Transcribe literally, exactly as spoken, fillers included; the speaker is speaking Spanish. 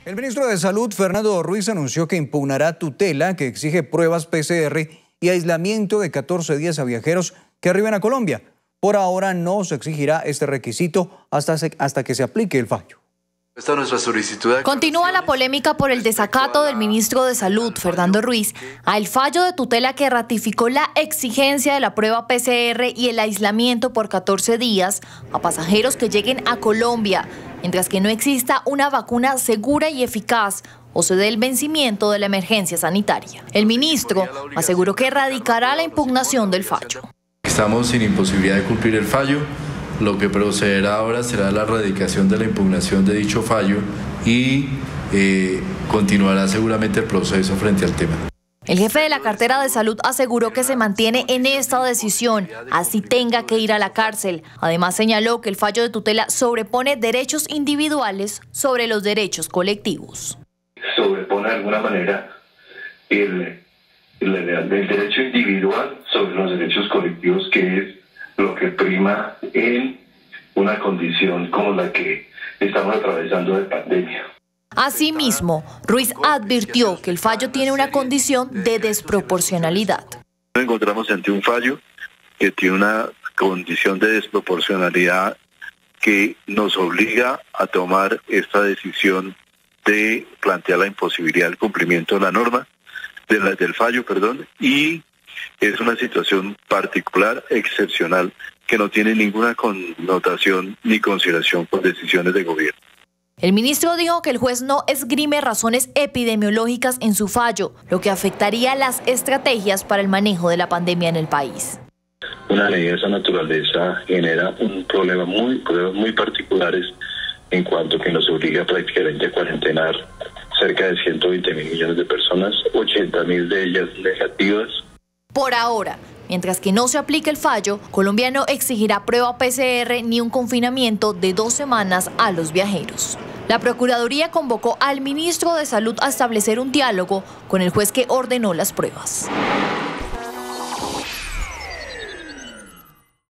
El ministro de Salud, Fernando Ruiz, anunció que impugnará tutela que exige pruebas P C R y aislamiento de catorce días a viajeros que arriben a Colombia. Por ahora no se exigirá este requisito hasta, se, hasta que se aplique el fallo. Esta es nuestra solicitud de Continúa la polémica por el desacato del ministro de Salud, Fernando Ruiz, al fallo de tutela que ratificó la exigencia de la prueba P C R y el aislamiento por catorce días a pasajeros que lleguen a Colombia, mientras que no exista una vacuna segura y eficaz o se dé el vencimiento de la emergencia sanitaria. El ministro aseguró que erradicará la impugnación del fallo. Estamos sin imposibilidad de cumplir el fallo. Lo que procederá ahora será la erradicación de la impugnación de dicho fallo y eh, continuará seguramente el proceso frente al tema. El jefe de la cartera de salud aseguró que se mantiene en esta decisión, así tenga que ir a la cárcel. Además señaló que el fallo de tutela sobrepone derechos individuales sobre los derechos colectivos. Sobrepone de alguna manera el, el, el derecho individual sobre los derechos colectivos, que es lo que prima en una condición como la que estamos atravesando de pandemia. Asimismo, Ruiz advirtió que el fallo tiene una condición de desproporcionalidad. Nos encontramos ante un fallo que tiene una condición de desproporcionalidad que nos obliga a tomar esta decisión de plantear la imposibilidad del cumplimiento de la norma, de la, del fallo, perdón, y es una situación particular, excepcional, que no tiene ninguna connotación ni consideración con decisiones de gobierno. El ministro dijo que el juez no esgrime razones epidemiológicas en su fallo, lo que afectaría las estrategias para el manejo de la pandemia en el país. Una ley de esa naturaleza genera un problema muy, problemas muy particulares en cuanto que nos obliga prácticamente a cuarentenar cerca de ciento veinte mil millones de personas, ochenta mil de ellas negativas. Por ahora, mientras que no se aplique el fallo, Colombia no exigirá prueba P C R ni un confinamiento de dos semanas a los viajeros. La Procuraduría convocó al ministro de Salud a establecer un diálogo con el juez que ordenó las pruebas.